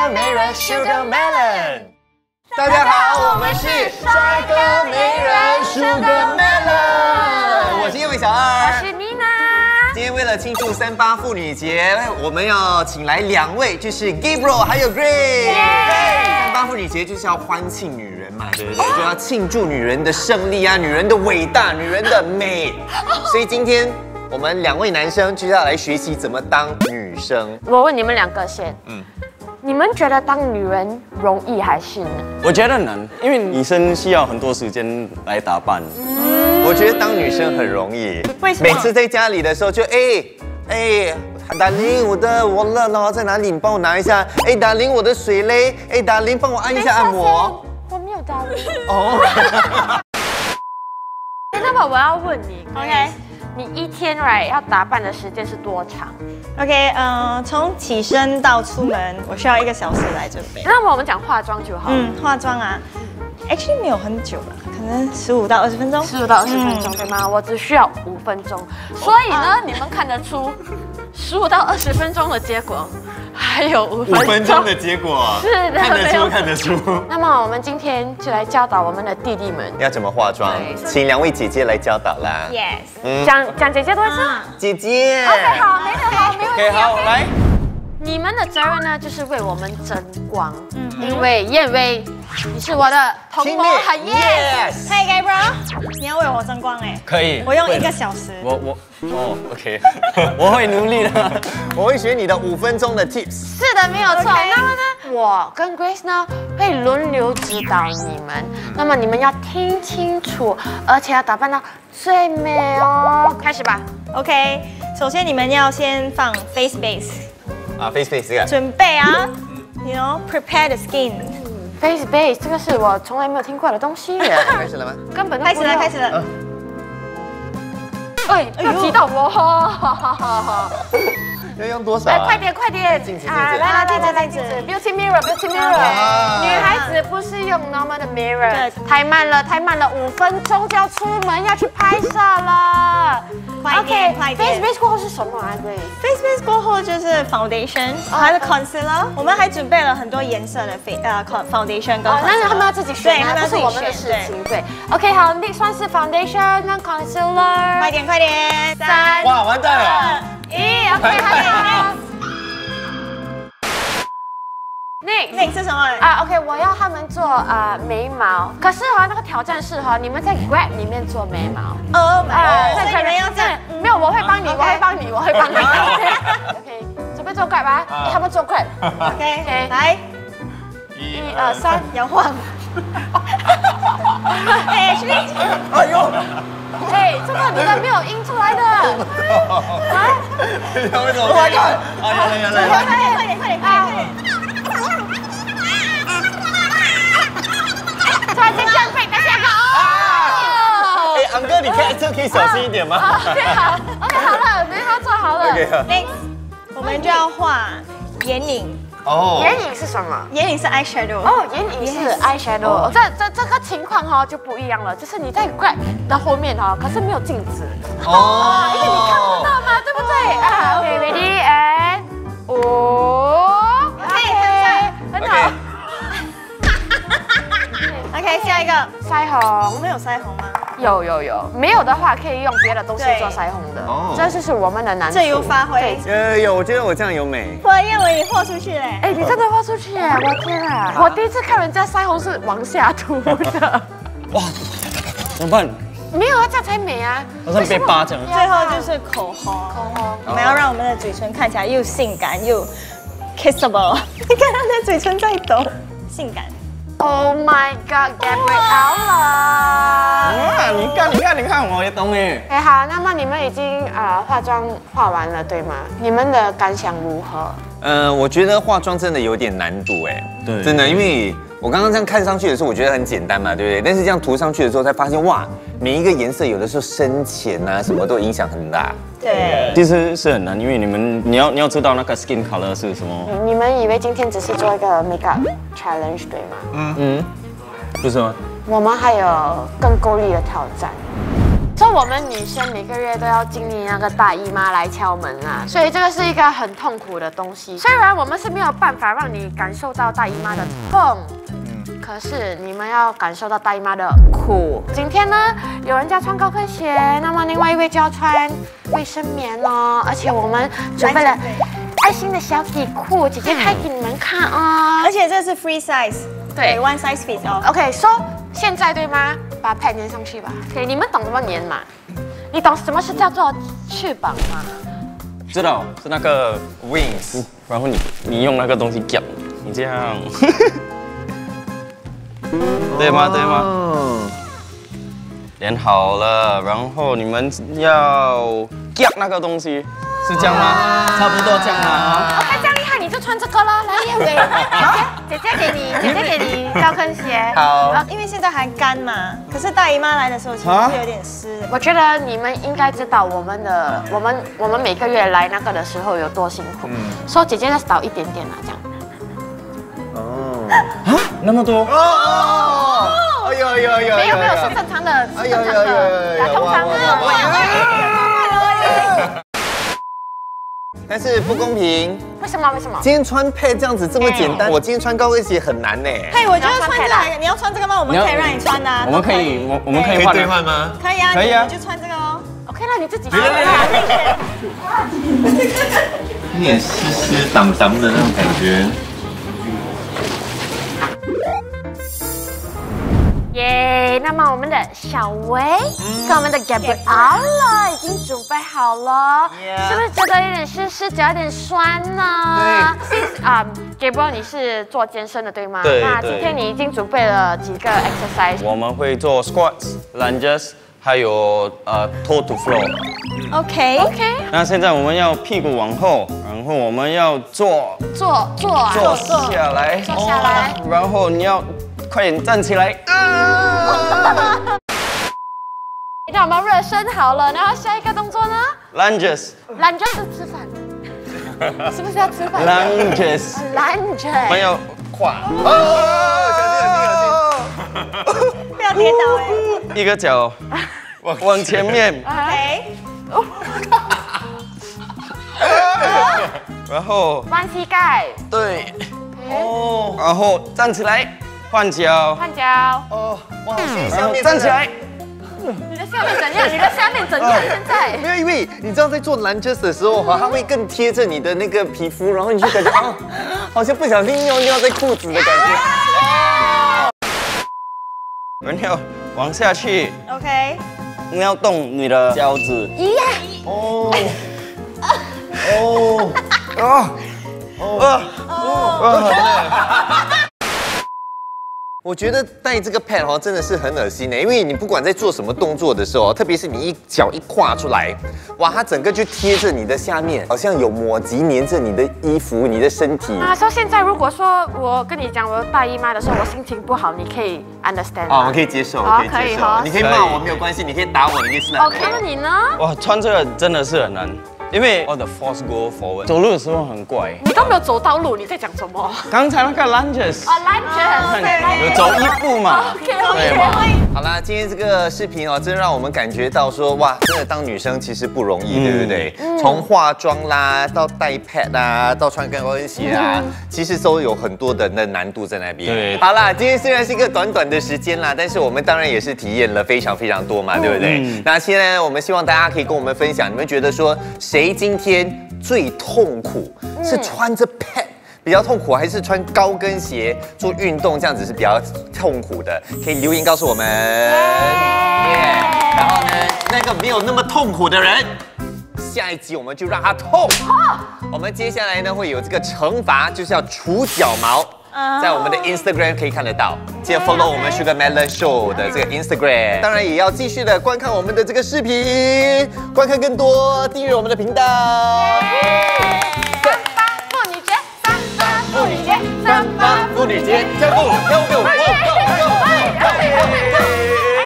美人 Sugar Melon。大家好，我们是帅哥美人 Sugar Melon。我是叶伟小二， 我是米娜。 今天为了庆祝38妇女节，我们要请来2位，就是 Gabriel 还有 Grace。38妇女节就是要欢庆女人嘛，对不对？就要庆祝女人的胜利啊，女人的伟大，女人的美。所以今天我们2位男生就要来学习怎么当女生。 我问你们2个先，你们觉得当女人容易还是难？ 我觉得难，因为女生需要很多时间来打扮。 我觉得当女生很容易， 为什么？ 每次在家里的时候就达令，我的wallet呢在哪里？你帮我拿一下。达令，我的水嘞？达令，帮我按一下按摩。 我没有达令。 哦。 那么我要问你 OK 你一天要打扮的时间是多长？ OK， 从起身到出门，我需要1个小时来准备。 那么我们讲化妆就好。 化妆啊 ，actually 没有很久吧，可能15到20分钟。 15到20分钟，对吗？我只需要5分钟。所以呢，你们看得出15到20分钟的结果，还有5分钟的结果， 是的， 看得出。 那么我们今天就来教导我们的弟弟们要怎么化妆，请2位姐姐来教导啦。 Yes， 讲姐姐多一次。 姐姐。 OK， 好，没问题。 OK， 好，来。 你们的责任呢，就是为我们争光。因为燕薇，你是我的同谋，很 yes。 Hey Gabriel， 你要为我争光哎。 可以。 我用1个小时。 OK， 我会努力的。 我会学你的5分钟的 tips。 是的，没有错。那么呢，我跟 Grace 呢会轮流指导你们。那么你们要听清楚，而且要打扮到最美哦。开始吧。 OK， 首先你们要先放 face base。 face base 这个。 准备啊 ，you know prepare the skin。 Face base 这个是我从来没有听过的东西。 开始了吗？ 根本开始了，开始了。 不要提到我。 要用多少？ 来，快点！ 镜子。 来，镜子。 Beauty mirror。女孩子不是用 normal 的 mirror。太慢了，5分钟就要出门，要去拍摄了。 快点。 Face base 过后是什么啊 ？Face base 过后就是 foundation， 还有 concealer。我们还准备了很多颜色的foundation 跟 concealer。 那他们要自己选， 他们不是我们的事情。对。OK， 好，那算是 foundation 跟 concealer。 快点！3。 哇，完蛋了。 1 ，OK， 还有。 Next 是什么 ？OK， 我要他们做眉毛。可是那个挑战是你们在 Grab 里面做眉毛。 Oh my god！ 所以你们要这样？ 没有，我会帮你。OK， 准备做 Grab 吧。他们做 Grab。 OK， 来，1、2、3，摇晃。 哎呦！ 这个你们没有印出来的。 为什么？Oh my god！ 快点！ 突然间降费，等下昂哥，你可以小心一点吗 ？OK， 好了，眉毛做好了。 Next， 我们就要画眼影。 眼影是什么？ 眼影是 eyeshadow。 眼影是 eyeshadow。这个情况就不一样了，就是你在 Grab 的后面可是没有镜子。因为你看不到嘛，对不对？OK，ready and 很好。 OK， 下一个腮红。 我们有腮红吗？ 有，没有的话可以用别的东西做腮红的。这就是我们的难处。 自由发挥。 有，我觉得我这样有美。 我以为你画出去嘞。 你真的画出去耶！我天啊！我第一次看人家腮红是往下涂的。 哇，怎么办？ 没有这样才美啊！ 好像被扒这样。 最后就是口红。我们要让我们的嘴唇看起来又性感又 kissable。你看他的嘴唇在抖，性感。 Oh my god， Gabriel 了！ 你看，我也懂哎。 好，那么你们已经化妆化完了，对吗？你们的感想如何？ 我觉得化妆真的有点难度对， 真的，因为我刚刚这样看上去的时候，我觉得很简单嘛，对不对？但是这样涂上去的时候，才发现哇，每一个颜色有的时候深浅什么都影响很大。 对， 其实是很难，因为你要知道那个 skin color 是什么。 你们以为今天只是做一个 makeup challenge 对吗？ 不是吗？ 我们还有更够力的挑战。 所以我们女生每个月都要经历那个大姨妈来敲门啊，所以这个是一个很痛苦的东西。虽然我们是没有办法让你感受到大姨妈的痛，可是你们要感受到大姨妈的苦。今天呢，有人家穿高跟鞋，那么另外一位就要穿卫生棉哦，而且我们准备了爱心的小底裤，姐姐开给你们看啊、 而且这是 free size， 对 ，one size fits all。 OK， 现在对吗？把 pad 粘上去吧。OK， 你们懂怎么粘吗？你懂什么是叫做翅膀吗？ 知道是那个 wings，然后你用那个东西夹，你这样，对吗？对吗？连好了，然后你们要夹那个东西，是这样吗？差不多这样吗？ OK， 这样厉害，你就穿这个了。来，叶伟，姐姐给你高跟鞋。 好， 因为现在还干嘛，可是大姨妈来的时候其实是有点湿的。 我觉得你们应该知道我们每个月来那个的时候有多辛苦。说姐姐再少一点点啦，这样。 那么多？ 哎呦， 没有是正常的，是正常的。通常呢， 但是不公平。 为什么？ 今天穿配这样子这么简单，我今天穿高跟鞋很难呢。 嘿，我觉得穿这个，你要穿这个吗？我们可以让你穿的。 我们可以换兑换吗？ 可以啊， 可以啊， 你就穿这个哦。 OK， 那你自己穿。 有点湿湿挡挡的那种感觉。 耶！那么我们的小薇跟我们的 Gabriella 已经准备好了，是不是觉得有点湿，脚有点酸呢？对。Gabriella 你是做健身的对吗？ 对。 那今天你已经准备了几个 exercise？ 我们会做 squats、lunges， 还有toe to floor。OK。那现在我们要屁股往后，然后我们要坐下来，然后你要。 快点站起来！ 让我们热身好了，然后下一个动作呢 ？Lunges 是吃饭，是不是要吃饭 ？Lunges。 我们要跨。 不要跌倒哎！ 一个脚往前面。然后弯膝盖。 对。然后站起来。 换脚， 哇， 站起来。 你的下面怎样？现在？ 没有，因为你知道在做lunges的时候哈，它会更贴着你的那个皮肤，然后你就感觉好像不小心尿在裤子的感觉。 然后往下去。 OK。 你要动你的脚趾。 我觉得戴这个 pad 哦真的是很恶心的，因为你不管在做什么动作的时候，特别是你一脚一跨出来，哇，它整个就贴着你的下面，好像有抹吉粘着你的衣服、你的身体。 说现在如果说我跟你讲我大姨妈的时候，我心情不好，你可以 understand 吗？我可以接受，可以哈，你可以骂我没有关系，你可以打我，你可以slap。 OK， 那你呢？ 哇，穿这个真的是很难。 因为我的 force go forward， 走路的时候很怪。 你都没有走到路，你在讲什么？ 刚才那个 lunges， lunges， 有走一步嘛？ 对嘛？ 好啦，今天这个视频哦，真让我们感觉到说，哇，真的当女生其实不容易，对不对？从化妆啦，到戴 pad 啦，到穿高跟鞋啊，其实都有很多的难度在那边。对，好啦，今天虽然是一个短短的时间啦，但是我们当然也是体验了非常多嘛，对不对？那现在我们希望大家可以跟我们分享，你们觉得说谁今天最痛苦？是穿着 pad 比较痛苦，还是穿高跟鞋做运动这样子是比较痛苦的？可以留言告诉我们。然后呢，那个没有那么痛苦的人，下一集我们就让他痛。我们接下来呢会有这个惩罚，就是要除脚毛。 在我们的 Instagram 可以看得到，记得 follow 我们 Sugar Melon Show 的这个 Instagram， 当然也要继续的观看我们的这个视频，观看更多，订阅我们的频道。 3八妇女节，3八妇女节，3八妇女节， 跳舞跳舞。